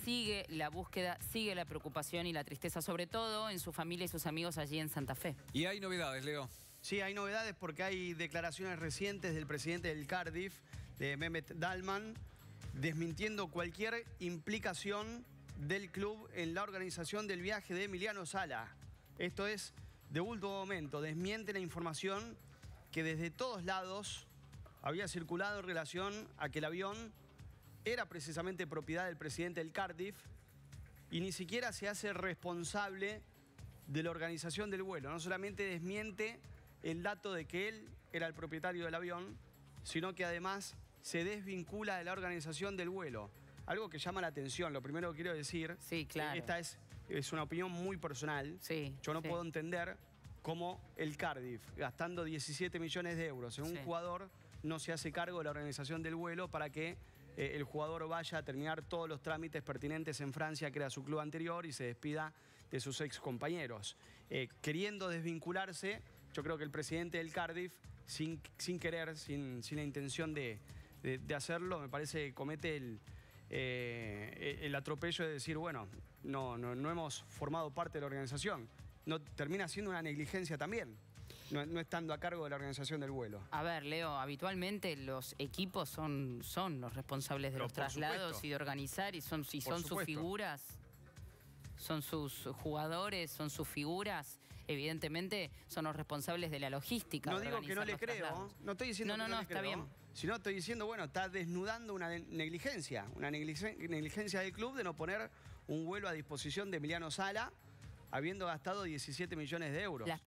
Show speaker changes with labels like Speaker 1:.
Speaker 1: sigue la búsqueda, sigue la preocupación y la tristeza, sobre todo en su familia y sus amigos allí en Santa Fe.
Speaker 2: Y hay novedades, Leo.
Speaker 3: Sí, hay novedades porque hay declaraciones recientes del presidente del Cardiff, de Mehmet Dalman, desmintiendo cualquier implicación del club en la organización del viaje de Emiliano Sala. Esto es de último momento, desmiente la información que desde todos lados había circulado en relación a que el avión era precisamente propiedad del presidente del Cardiff y ni siquiera se hace responsable de la organización del vuelo. No solamente desmiente el dato de que él era el propietario del avión, sino que además se desvincula de la organización del vuelo. Algo que llama la atención, lo primero que quiero decir,
Speaker 1: sí, claro.
Speaker 3: Esta es una opinión muy personal.
Speaker 1: Sí,
Speaker 3: yo no puedo entender cómo el Cardiff, gastando 17 millones de euros en un jugador, no se hace cargo de la organización del vuelo para que el jugador vaya a terminar todos los trámites pertinentes en Francia, que era su club anterior, y se despida de sus ex compañeros. Queriendo desvincularse, yo creo que el presidente del Cardiff, sin querer, sin la intención de hacerlo, me parece que comete el atropello de decir, bueno, no hemos formado parte de la organización. No, termina siendo una negligencia también, no estando a cargo de la organización del vuelo.
Speaker 1: A ver, Leo, habitualmente los equipos son los responsables de los traslados y de organizar, y son sus figuras, son sus jugadores, son sus figuras, evidentemente son los responsables de la logística.
Speaker 3: No digo que no le creo, no estoy diciendo que no le
Speaker 1: está
Speaker 3: creo,
Speaker 1: bien.
Speaker 3: Sino estoy diciendo, bueno, está desnudando una negligencia del club de no poner un vuelo a disposición de Emiliano Sala, habiendo gastado 17 millones de euros.